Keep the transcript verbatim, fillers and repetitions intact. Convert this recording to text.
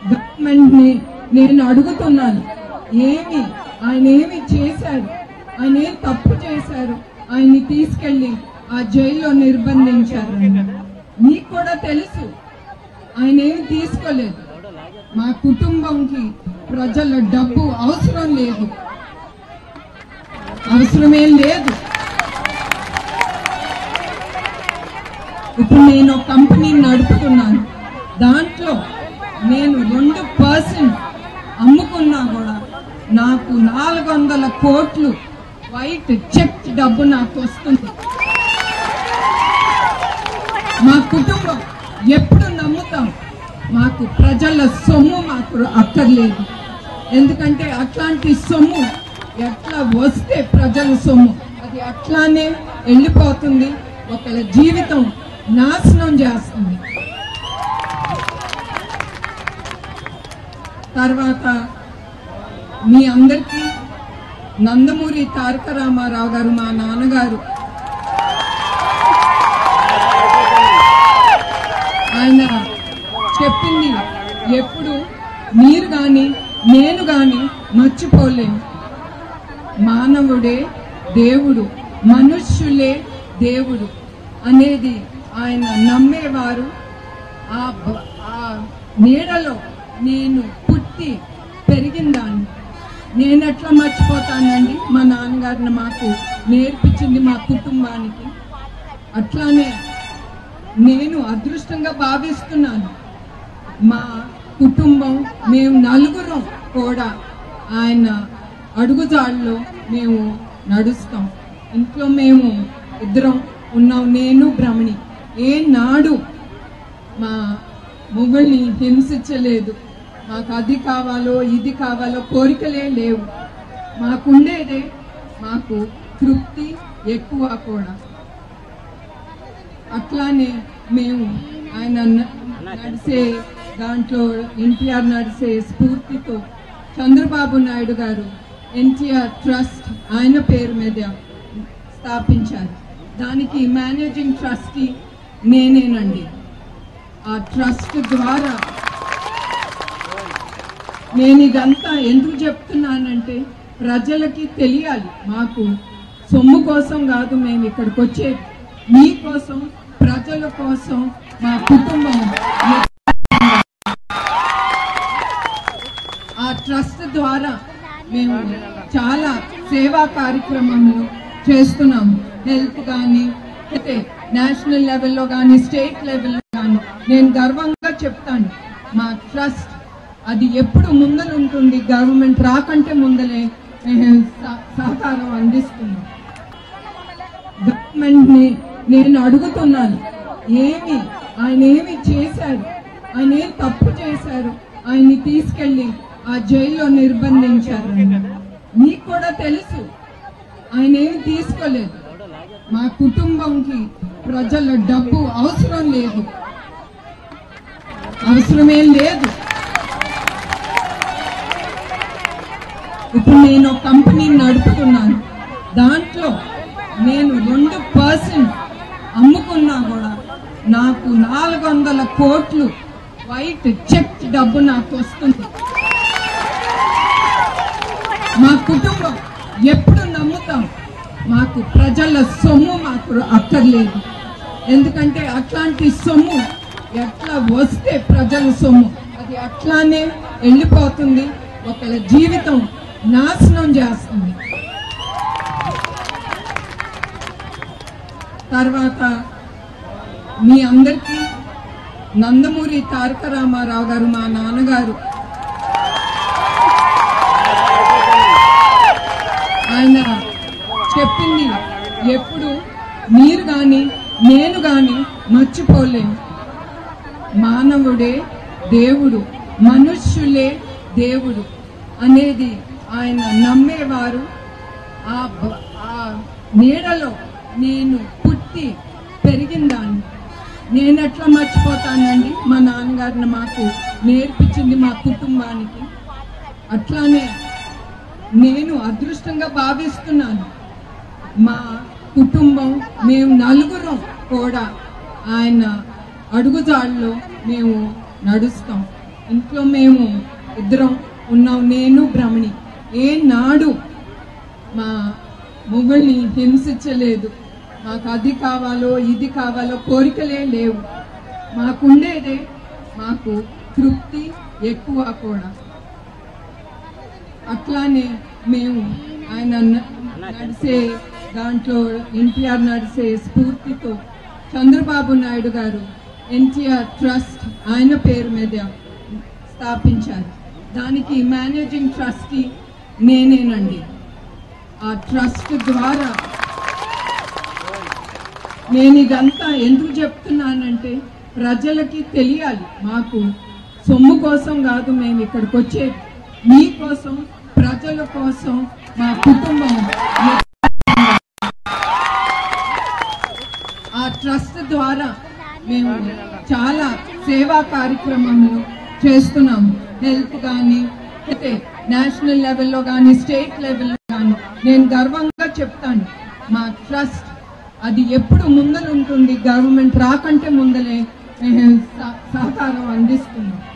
Government ని నేను అడుగుతున్నాను, ఏమి ఆయన ఏమి చేశారు, ఆయన ఏం తప్పు చేశారు, ఆయన్ని తీసుకెళ్లి ఆ జైల్లో నిర్బంధించారు. మీకు కూడా తెలుసు ఆయన ఏమి తీసుకోలేదు. మా కుటుంబంకి ప్రజల డబ్బు అవసరం లేదు, అవసరమేం లేదు. ఇప్పుడు నేను ఒక కంపెనీని నడుపుతున్నాను, దాంట్లో నేను రెండు పర్సెంట్ అమ్ముకున్నా కూడా నాకు నాలుగు వందల కోట్లు వైట్ చెక్ డబ్బు నాకు వస్తుంది. మా కుటుంబం ఎప్పుడు నమ్ముతాం, మాకు ప్రజల సొమ్ము మాకు అక్కర్లేదు. ఎందుకంటే అట్లాంటి సొమ్ము ఎట్లా వస్తే ప్రజల సొమ్ము అది అట్లానే వెళ్ళిపోతుంది, ఒకళ్ళ జీవితం నాశనం చేస్తుంది. తర్వాత మీ అందరికీ నందమూరి తారక రామారావు గారు మా నాన్నగారు, ఆయన చెప్పింది ఎప్పుడు మీరు కానీ నేను కానీ మర్చిపోలేము. మానవుడే దేవుడు, మనుష్యులే దేవుడు అనేది ఆయన నమ్మేవారు. ఆ నీడలో నేను పుట్టి పెరిగిందాన్ని నేను ఎట్లా మర్చిపోతానండి? మా నాన్నగారిని మాకు నేర్పించింది మా కుటుంబానికి. అట్లానే నేను అదృష్టంగా భావిస్తున్నాను, మా కుటుంబం మేము నలుగురం కూడా ఆయన అడుగుజాడలో మేము నడుస్తాం. ఇంట్లో మేము ఇద్దరం ఉన్నాం, నేను బ్రహ్మణి. ఏ నాడు మా మొగుల్ని హింసించలేదు, మాకు అది కావాలో ఇది కావాలో కోరికలే లేవు. మాకుండేదే మాకు తృప్తి ఎక్కువ కూడా. అట్లానే మేము ఆయన నడిసే దాంట్లో ఎన్టీఆర్ నడిసే స్ఫూర్తితో చంద్రబాబు నాయుడు గారు ఎన్టీఆర్ ట్రస్ట్ ఆయన పేరు మీద స్థాపించారు. దానికి మేనేజింగ్ ట్రస్టీ నేనేనండి. ఆ ట్రస్ట్ ద్వారా నేను ఇదంతా ఎందుకు చెప్తున్నానంటే ప్రజలకి తెలియాలి, మాకు సొమ్ము కోసం కాదు మేము ఇక్కడికి వచ్చేది, మీకోసం, ప్రజల కోసం. మా కుటుంబం ఆ ట్రస్ట్ ద్వారా మేము చాలా సేవా కార్యక్రమాలు చేస్తున్నాము. హెల్త్ కానీ అయితే నేషనల్ లెవెల్లో కానీ స్టేట్ లెవెల్లో కానీ నేను గర్వంగా చెప్తాను, మా ట్రస్ట్ అది ఎప్పుడు ముందర ఉంటుంది. గవర్నమెంట్ రాకంటే ముందలే సహకారం అందిస్తుంది. గవర్నమెంట్ ని నేను అడుగుతున్నాను, ఏమి ఆయన ఏమి చేశారు, ఆయన ఏం తప్పు చేశారు, ఆయన్ని తీసుకెళ్లి ఆ జైల్లో నిర్బంధించారు. మీకు కూడా తెలుసు ఆయన ఏమి తీసుకోలేదు. మా కుటుంబంకి ప్రజల డబ్బు అవసరం లేదు, అవసరమేం లేదు. ఇప్పుడు నేను ఒక కంపెనీని నడుపుతున్నాను, దాంట్లో నేను రెండు పర్సెంట్ అమ్ముకున్నా కూడా నాకు నాలుగు వందల కోట్లు వైట్ చెక్ డబ్బు నాకు వస్తుంది. మా కుటుంబం ఎప్పుడు నమ్ముతాం, మాకు ప్రజల సొమ్ము మాకు అక్కర్లేదు. ఎందుకంటే అట్లాంటి సొమ్ము ఎట్లా వస్తే ప్రజల సొమ్ము అది అట్లానే వెళ్ళిపోతుంది, ఒకళ్ళ జీవితం నాశనం చేస్తుంది. తర్వాత మీ అందరికీ నందమూరి తారక రామారావు గారు మా నాన్నగారు, ఆయన చెప్పింది ఎప్పుడు మీరు కానీ నేను కానీ మర్చిపోలేము. మానవుడే దేవుడు, మనుష్యులే దేవుడు అనేది ఆయన నమ్మేవారు. ఆ నీడలో నేను పుట్టి పెరిగిందాన్ని నేను ఎట్లా మర్చిపోతానండి? మా నాన్నగారిని మాకు నేర్పించింది మా కుటుంబానికి. అట్లానే నేను అదృష్టంగా భావిస్తున్నాను, మా కుటుంబం మేము నలుగురం కూడా ఆయన అడుగుజాడలో మేము నడుస్తాం. ఇంట్లో మేము ఇద్దరం ఉన్నాం, నేను బ్రహ్మణి. ఏ నాడు మా మొగుల్ని హింసించలేదు. మాకు అది కావాలో ఇది కావాలో కోరికలే లేవు. మాకుండేదే మాకు తృప్తి ఎక్కువ కూడా. అట్లానే మేము ఆయన నడిసే దాంట్లో ఎన్టీఆర్ నడిసే స్ఫూర్తితో చంద్రబాబు నాయుడు గారు ఎన్టీఆర్ ట్రస్ట్ ఆయన పేరు మీద స్థాపించారు. దానికి మేనేజింగ్ ట్రస్టీ నేనేనండి. ఆ ట్రస్ట్ ద్వారా నేను ఇదంతా ఎందుకు చెప్తున్నానంటే ప్రజలకి తెలియాలి. మాకు సొమ్ము కోసం కాదు మేము ఇక్కడికి వచ్చేది, మీకోసం, ప్రజల కోసం. మా కుటుంబం ఆ ట్రస్ట్ ద్వారా మేము చాలా సేవా కార్యక్రమాలు చేస్తున్నాం. హెల్త్ కానీ, అయితే నేషనల్ లెవెల్లో కానీ స్టేట్ లెవెల్లో కానీ నేను గర్వంగా చెప్తాను, మా ట్రస్ట్ అది ఎప్పుడు ముందలుంటుంది. గవర్నమెంట్ రాకంటే ముందలే సహకారం అందిస్తున్నాం.